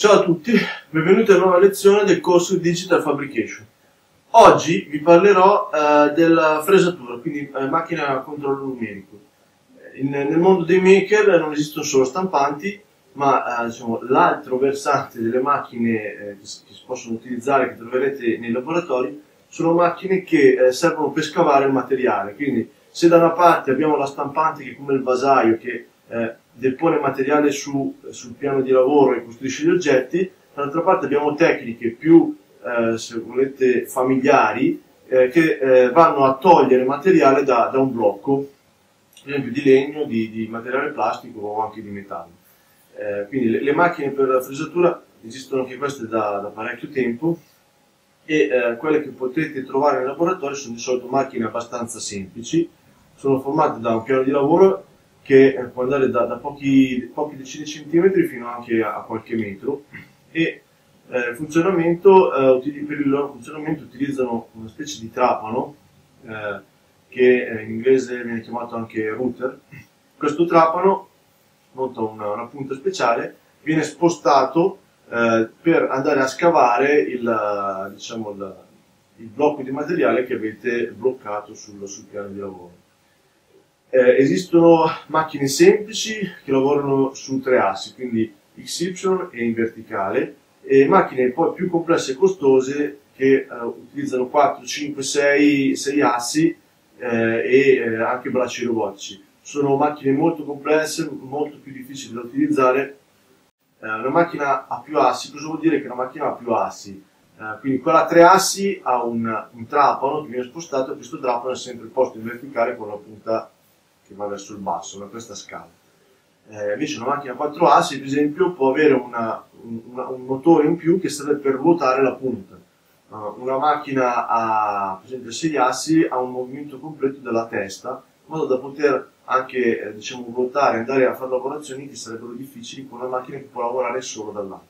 Ciao a tutti, benvenuti a una nuova lezione del corso di Digital Fabrication. Oggi vi parlerò della fresatura, quindi macchina a controllo numerico. Nel mondo dei maker non esistono solo stampanti, ma diciamo, l'altro versante delle macchine che si possono utilizzare, che troverete nei laboratori, sono macchine che servono per scavare il materiale. Quindi se da una parte abbiamo la stampante che è come il vasaio, che depone materiale sul piano di lavoro e costruisce gli oggetti, dall'altra parte abbiamo tecniche più, se volete, familiari, che vanno a togliere materiale da un blocco, per esempio di legno, di materiale plastico o anche di metallo. Quindi le macchine per la fresatura esistono anche queste da parecchio tempo, e quelle che potete trovare nei laboratori sono di solito macchine abbastanza semplici, sono formate da un piano di lavoro che può andare da pochi decine di centimetri fino anche a qualche metro, e per il loro funzionamento utilizzano una specie di trapano che in inglese viene chiamato anche router. Questo trapano monta una punta speciale, viene spostato per andare a scavare il blocco di materiale che avete bloccato sul piano di lavoro. Esistono macchine semplici che lavorano su 3 assi, quindi XY e in verticale, e macchine poi più complesse e costose che utilizzano 4, 5, 6 assi e anche bracci robotici. Sono macchine molto complesse, molto più difficili da utilizzare. Una macchina a più assi, cosa vuol dire che una macchina ha più assi? Quindi quella a 3 assi ha un trapano che viene spostato, e questo trapano è sempre posto in verticale con la punta che va verso il basso, da questa scala. Invece una macchina a 4 assi, ad esempio, può avere un motore in più che serve per ruotare la punta. Una macchina per esempio a 6 assi ha un movimento completo della testa, in modo da poter anche ruotare e andare a fare lavorazioni che sarebbero difficili con una macchina che può lavorare solo dall'alto.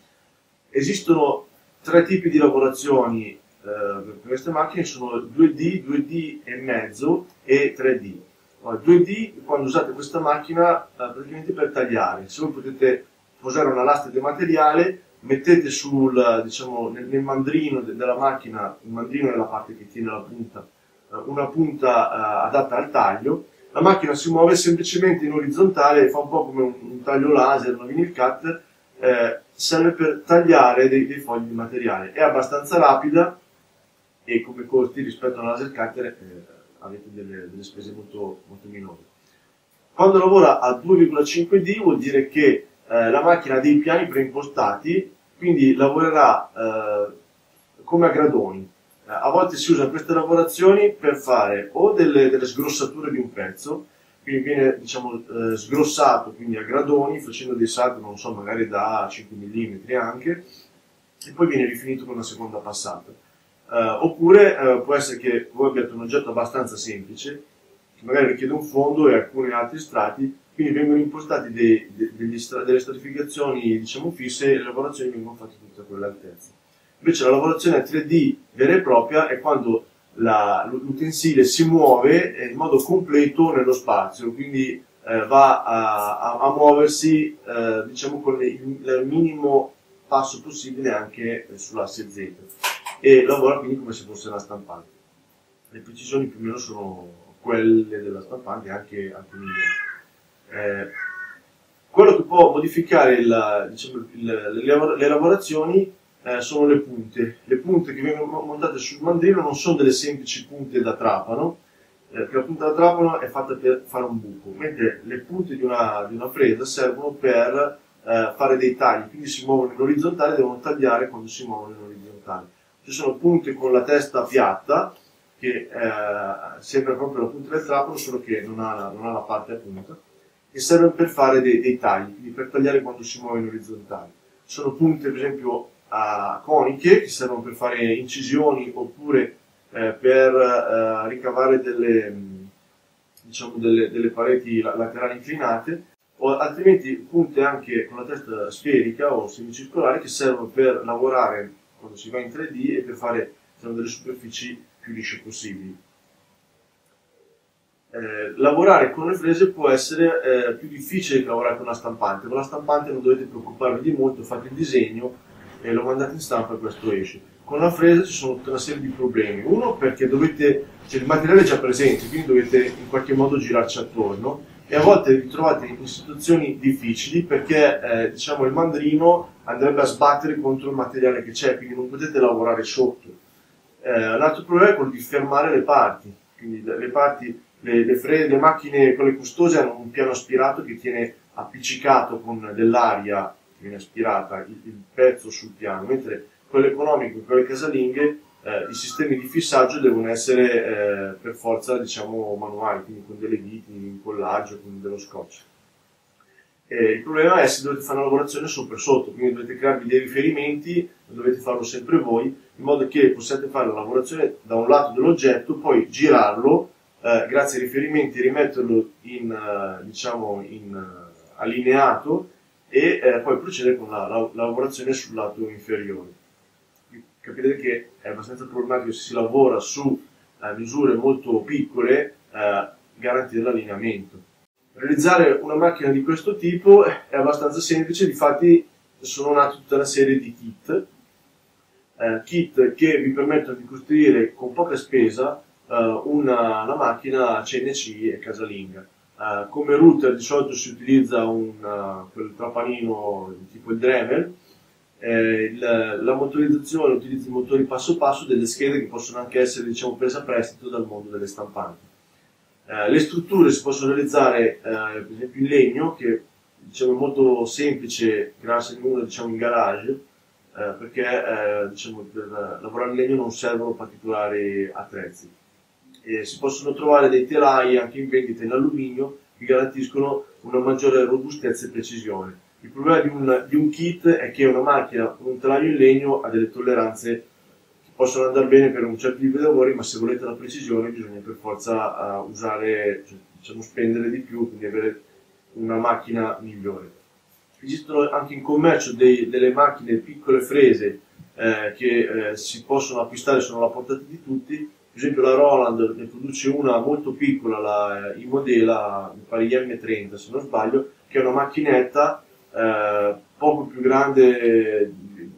Esistono 3 tipi di lavorazioni per queste macchine, sono 2D, 2D e mezzo e 3D. 2D, quando usate questa macchina, praticamente per tagliare. Se voi potete posare una lastra di materiale, mettete nel mandrino della macchina, il mandrino è la parte che tiene la punta, una punta adatta al taglio. La macchina si muove semplicemente in orizzontale, fa un po' come un taglio laser, una vinyl cutter, serve per tagliare dei fogli di materiale. È abbastanza rapida e come costi rispetto alla laser cutter avete delle spese molto minori. Quando lavora a 2,5D vuol dire che la macchina ha dei piani preimpostati, quindi lavorerà come a gradoni. A volte si usa queste lavorazioni per fare o delle sgrossature di un pezzo, quindi viene sgrossato quindi a gradoni, facendo dei salti, non so, magari da 5 mm anche, e poi viene rifinito con una seconda passata. Oppure può essere che voi abbiate un oggetto abbastanza semplice, che magari richiede un fondo e alcuni altri strati, quindi vengono impostati delle stratificazioni fisse, e le lavorazioni vengono fatte tutte a quell'altezza. Invece la lavorazione a 3D vera e propria è quando l'utensile si muove in modo completo nello spazio, quindi va a muoversi con il minimo passo possibile anche sull'asse Z, e lavora quindi come se fosse una stampante. Le precisioni più o meno sono quelle della stampante, anche migliori. Quello che può modificare le lavorazioni sono le punte. Le punte che vengono montate sul mandrino non sono delle semplici punte da trapano, perché la punta da trapano è fatta per fare un buco, mentre le punte di una fresa servono per fare dei tagli, quindi si muovono in orizzontale e devono tagliare quando si muovono in orizzontale. Ci sono punte con la testa piatta, che sembra proprio la punta del trapano, solo che non ha la parte a punta, e serve per fare dei tagli, quindi per tagliare quando si muove in orizzontale. Ci sono punte, per esempio, coniche, che servono per fare incisioni, oppure per ricavare delle pareti laterali inclinate, o altrimenti punte anche con la testa sferica o semicircolare, che servono per lavorare quando si va in 3D e per fare delle superfici più lisce possibili. lavorare con le frese può essere più difficile che lavorare con la stampante. Con la stampante non dovete preoccuparvi di molto, fate il disegno e lo mandate in stampa e questo esce. Con la fresa ci sono tutta una serie di problemi. Uno, perché il materiale è già presente, quindi dovete in qualche modo girarci attorno, e a volte vi trovate in situazioni difficili perché diciamo, il mandrino andrebbe a sbattere contro il materiale che c'è, quindi non potete lavorare sotto. Un altro problema è quello di fermare le parti, quindi le macchine, quelle costose, hanno un piano aspirato che tiene appiccicato con dell'aria che viene aspirata il pezzo sul piano, mentre quelle economiche, quelle casalinghe, i sistemi di fissaggio devono essere per forza, diciamo, manuali, quindi con delle viti, incollaggio, con dello scotch. Il problema è se dovete fare una lavorazione sopra e sotto, quindi dovete crearvi dei riferimenti, dovete farlo sempre voi, in modo che possiate fare la lavorazione da un lato dell'oggetto, poi girarlo, grazie ai riferimenti, rimetterlo allineato e poi procedere con la lavorazione sul lato inferiore. Capite che è abbastanza problematico se si lavora su misure molto piccole garantire l'allineamento. Realizzare una macchina di questo tipo è abbastanza semplice, difatti sono nate tutta una serie di kit che vi permettono di costruire con poca spesa una macchina CNC e casalinga. Come router di solito si utilizza quel trapanino tipo il Dremel. La motorizzazione utilizza i motori passo passo, delle schede che possono anche essere, diciamo, prese a prestito dal mondo delle stampanti. Le strutture si possono realizzare per esempio in legno, che diciamo, è molto semplice crearsene uno, diciamo, in garage, perché diciamo, per lavorare in legno non servono particolari attrezzi. Si possono trovare dei telai anche in vendita in alluminio che garantiscono una maggiore robustezza e precisione. Il problema di un kit è che una macchina con un telaio in legno ha delle tolleranze che possono andare bene per un certo tipo di lavori, ma se volete la precisione bisogna per forza diciamo, spendere di più, quindi avere una macchina migliore. Esistono anche in commercio delle macchine piccole frese che si possono acquistare, sono alla portata di tutti. Per esempio la Roland ne produce una molto piccola, la Imodela, mi pare M30 se non sbaglio, che è una macchinetta poco più grande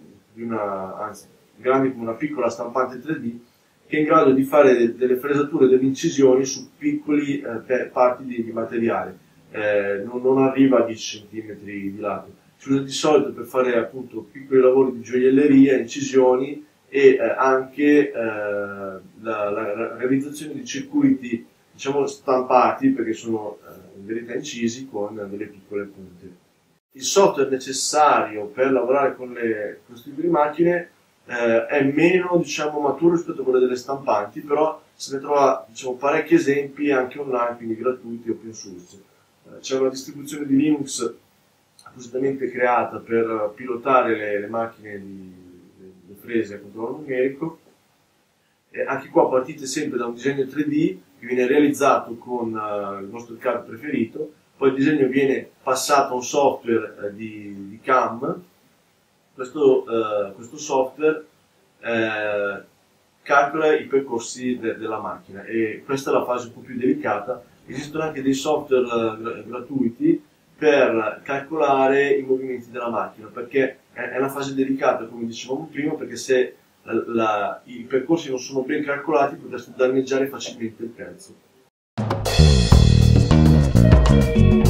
grande come una piccola stampante 3D, che è in grado di fare delle fresature, delle incisioni su piccoli parti di materiale. Non arriva a 10 cm di lato. Si usa di solito per fare appunto piccoli lavori di gioielleria, incisioni e anche la realizzazione di circuiti, diciamo, stampati, perché sono in verità incisi con delle piccole punte. Il software necessario per lavorare con questo tipo di macchine è meno, diciamo, maturo rispetto a quello delle stampanti, però se ne trova, diciamo, parecchi esempi anche online, quindi gratuiti, open source. C'è una distribuzione di Linux appositamente creata per pilotare le macchine di frese a controllo numerico. Anche qua partite sempre da un disegno 3D che viene realizzato con il vostro CAD preferito, poi il disegno viene passato a un software di CAM. Questo software calcola i percorsi della macchina, e questa è la fase un po' più delicata. Esistono anche dei software gratuiti per calcolare i movimenti della macchina, perché è una fase delicata, come dicevamo prima, perché se i percorsi non sono ben calcolati potreste danneggiare facilmente il pezzo.